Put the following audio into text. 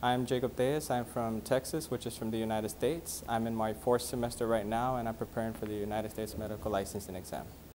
I'm Jacob Theus. I'm from Texas, which is from the United States. I'm in my fourth semester right now, and I'm preparing for the United States medical licensing exam.